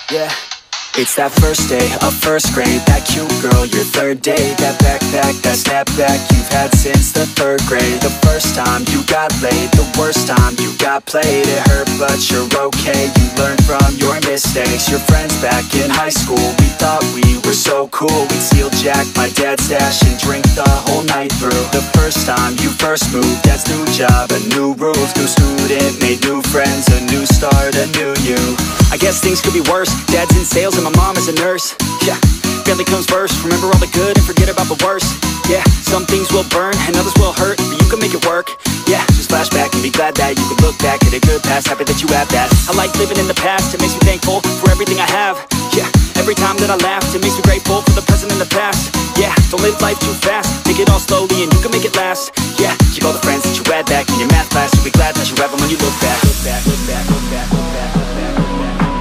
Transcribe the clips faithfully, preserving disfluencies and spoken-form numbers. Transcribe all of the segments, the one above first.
Yeah. It's that first day of first grade, that cute girl, your third date, that backpack, that snapback you've had since the third grade. The first time you got laid, the worst time you got played. It hurt but you're okay, you learned from your mistakes. Your friends back in high school, we thought we were so cool. We'd steal Jack, my dad's stash, and drink the whole night through. The first time you first moved, dad's new job, a new roof, new student, made new friends, a new start, a new you. I guess things could be worse, dad's in sales and my mom is a nurse. Yeah, family comes first, remember all the good and forget about the worst. Yeah, some things will burn and others will hurt, but you can make it work. Yeah, just flash back and be glad that you can look back at a good past, happy that you have that. I like living in the past, it makes me thankful for everything I have. Yeah, every time that I laugh, it makes me grateful for the present and the past. Yeah, don't live life too fast, take it all slowly and you can make it last. Yeah, keep all the friends that you had back in your math class, you'll be glad that you have them when you look back. Look back, look back, look back, look back, look back, look back.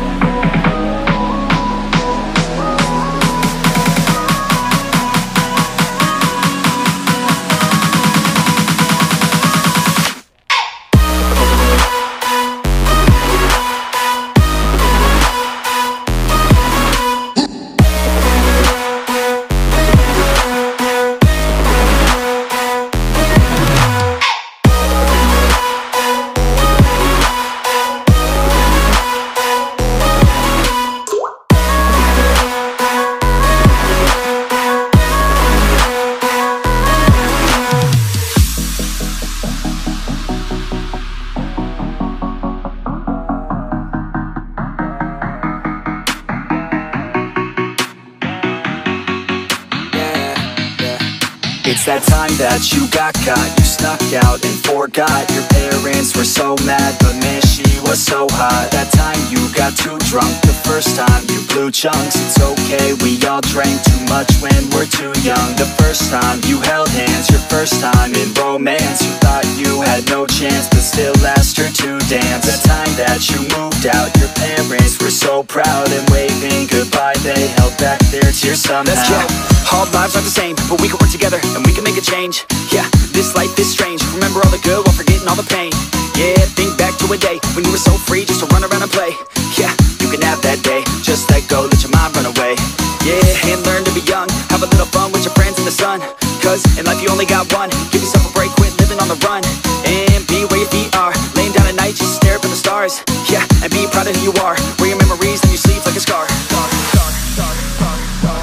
It's that time that you got caught, you snuck out and forgot. Your parents were so mad, but man, she was so hot. That time you got too drunk, the first time you blew chunks. It's okay, we all drank too much when we're too young. The first time you held hands, your first time in romance. You thought you had no chance, but still asked her to dance. The time that you moved out, your parents were so proud, and waving goodbye, they held back their tears somehow. That's, yeah, all lives aren't the same, but we can work together and we can make a change. Yeah, this life is strange, remember all the good while forgetting all the pain. Yeah, think back to a day when you were so free just to run around and play. Yeah, you can have that day, just let go, let your mind run away. Yeah, and learn to be young, have a little fun with your friends in the sun. Cause in life you only got one, give yourself a break, quit living on the run. And be where your feet are, laying down at night, just stare up at the stars. Yeah, and be proud of who you are, wear your memories in your sleeve like a scar. Scar, scar, scar, scar, scar.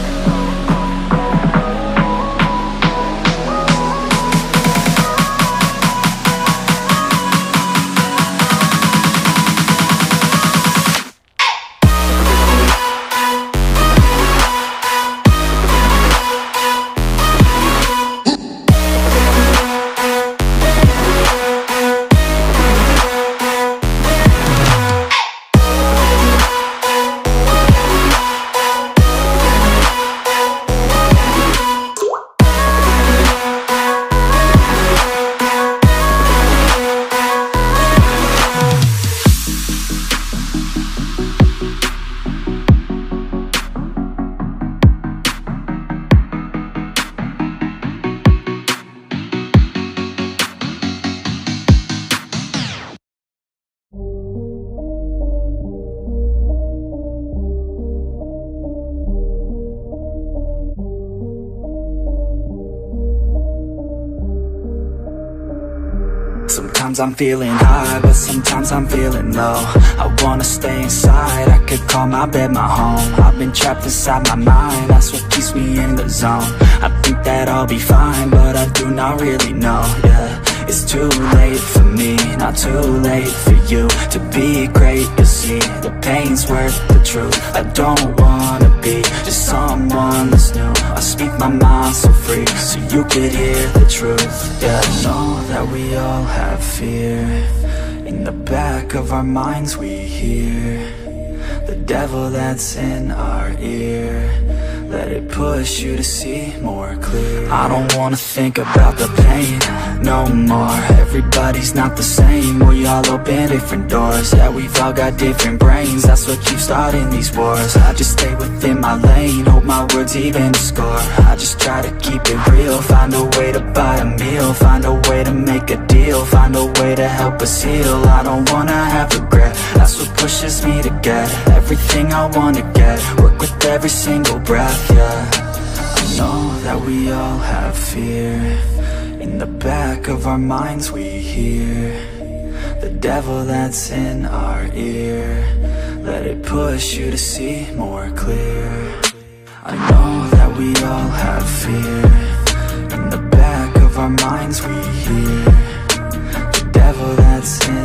Sometimes I'm feeling high, but sometimes I'm feeling low. I wanna stay inside, I could call my bed my home. I've been trapped inside my mind, that's what keeps me in the zone. I think that I'll be fine, but I do not really know, yeah. It's too late for me, not too late for you to be great. You see, the pain's worth the truth. I don't wanna be just someone that's new. I speak my mind so free, so you could hear the truth. Yeah, I know that we all have fear. In the back of our minds we hear the devil that's in our ear. let it push you to see more clear. I don't wanna think about the pain no more. Everybody's not the same, we all open different doors. Yeah, we've all got different brains, that's what keeps starting these wars. I just stay within my lane, hope my words even score. I just try to keep it real, find a way to buy a meal, find a way to make a deal, find a way to help us heal. I don't wanna have regret, that's what pushes me to get everything I wanna get, work with every single breath, yeah. I know that we all have fear, in the back of our minds we hear the devil that's in our ear, let it push you to see more clear. I know that we all have fear, in the back of our minds we hear the devil that's in